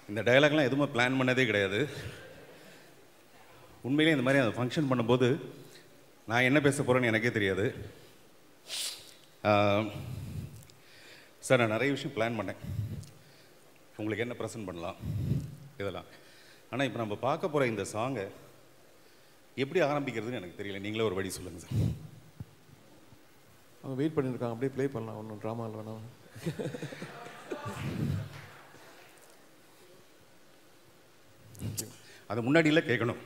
இந்த டயலாக்லாம் எதுவுமே பிளான் பண்ணதே கிடையாது. உண்மையிலே இந்த மாதிரி அந்த ஃபங்க்ஷன் பண்ணும்போது நான் என்ன பேச போகிறேன்னு எனக்கே தெரியாது. சார், நான் நிறைய விஷயம் பிளான் பண்ணேன். உங்களுக்கு என்ன ப்ரெசென்ட் பண்ணலாம் இதெல்லாம். ஆனால் இப்போ நம்ம பார்க்க போகிற இந்த சாங்கை எப்படி ஆரம்பிக்கிறதுன்னு எனக்கு தெரியல. நீங்களே ஒரு வழி சொல்லுங்கள் சார். அவங்க வெயிட் பண்ணியிருக்காங்க, அப்படியே ப்ளே பண்ணலாம். ஒன்றும் ட்ராமா இல்லை, வேணாம். அது முன்னாடியில் கேட்கணும்.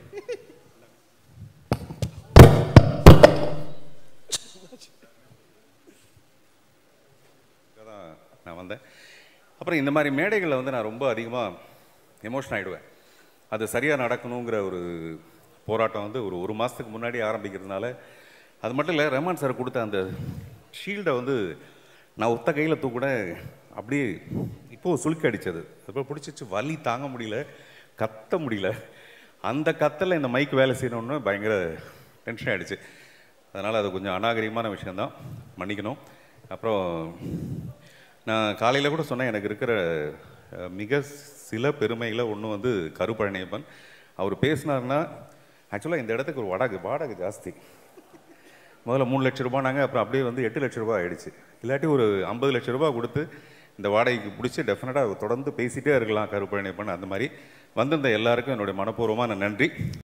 நான் வந்தேன். அப்புறம் இந்த மாதிரி மேடைகளில் வந்து நான் ரொம்ப அதிகமாக எமோஷன் ஆகிடுவேன். அது சரியாக நடக்கணுங்கிற ஒரு போராட்டம் வந்து ஒரு மாதத்துக்கு முன்னாடி ஆரம்பிக்கிறதுனால. அது மட்டும் இல்லை, ரஹ்மான் சார் கொடுத்த அந்த ஷீல்டை வந்து நான் ஒத்த கையில் தூக்குட அப்படியே இப்போது சுளுக்கி அடித்தது. அதுக்கப்புறம் பிடிச்சிச்சு, வலி தாங்க முடியல, கத்த முடியல. அந்த கத்தலை இந்த மைக் வேலை செய்யணுன்னு பயங்கர டென்ஷன் ஆகிடுச்சு. அதனால் அது கொஞ்சம் அநாகரிகமான விஷயந்தான், மன்னிக்கணும். அப்புறம் நான் காலையில் கூட சொன்னேன், எனக்கு இருக்கிற மிக சில பெருமைகளை ஒன்று வந்து கருப்பழனியப்பன். அவர் பேசினார்னா ஆக்சுவலாக இந்த இடத்துக்கு ஒரு வாடகை ஜாஸ்தி. முதல்ல 3 லட்ச ரூபானாங்க, அப்புறம் அப்படியே வந்து 8 லட்ச ரூபா ஆகிடுச்சு. இல்லாட்டி ஒரு 50 லட்ச ரூபா கொடுத்து இந்த வாடகைக்கு பிடிச்சி டெஃபினட்டாக தொடர்ந்து பேசிகிட்டே இருக்கலாம் கருப்பழனியப்பன். அந்த மாதிரி வந்திருந்த எல்லாருக்கும் என்னுடைய மனப்பூர்வமான நன்றி.